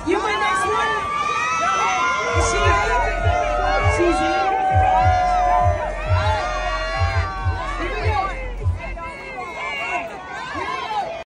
You my next one? Is she here? She's here.